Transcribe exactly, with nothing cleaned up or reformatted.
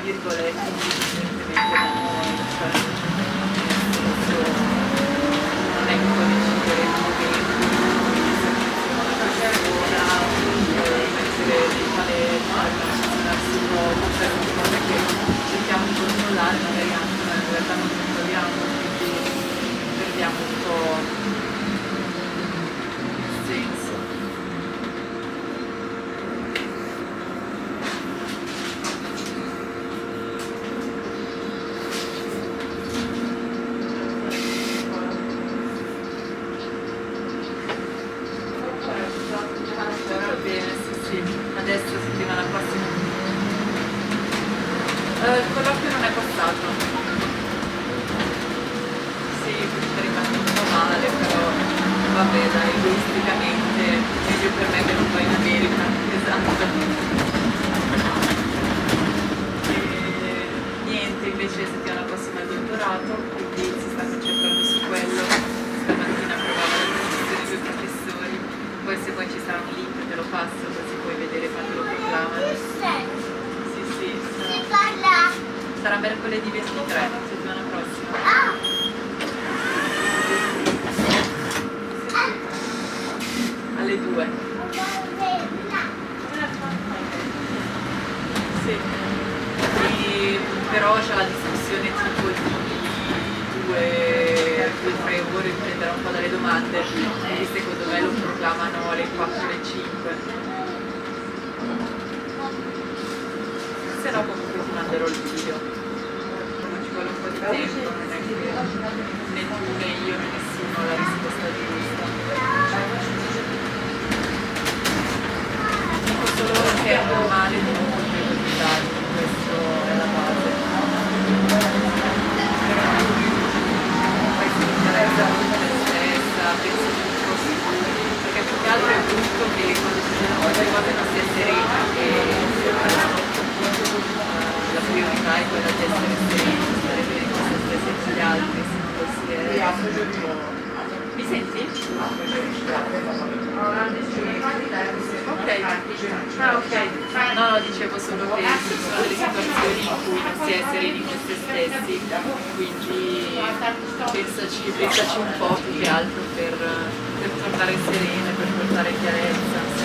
virgolette, indipendentemente da noi, cioè nel senso, non è che puoi decidere il momento in cui si affeziona una persona, oppure mettere dei paletti, avvicinarsi poco, cioè sono cose che cerchiamo di controllare, magari anche ma in realtà non controlliamo, quindi perdiamo un po' il senso. Adesso settimana prossima uh, il colloquio non è passato, sì, è rimasto un po' male, però vabbè dai, egoisticamente meglio per me che non vai in America, esatto. E niente, invece settimana prossima il dottorato, quindi si sta concentrando su quello. Stamattina provava la discussione dei professori, poi se poi ci sarà un link te lo passo così puoi vedere quando lo proclamano. Sì, sì. Si parla? Sarà mercoledì ventitré, settimana prossima. Ah! Alle due. Sì. E, però c'è la discussione tipo di due o tre ore, dipenderà un po' dalle domande, quindi secondo me lo proclamano alle quattro o alle cinque. Se no comunque ti manderò il video, come ci vuole un po' di tempo, non è che né tu né io né nessuno ha la risposta giusta. Dico solo che è normale di non poter rifiutarmi, questo è la base. Poi si interessa molto me stessa, penso tutto, perché più che altro è brutto che quando ci sono queste cose non si è serena, che la priorità è quella di essere sereni, stare bene con se stessi e con gli altri, se non lo si è. Mi senti? Ok, ah ok, no no dicevo solo che ci sono delle situazioni in cui non si è sereni con se stessi, quindi pensaci, pensaci un po' più che altro per, per tornare serene, per portare chiarezza.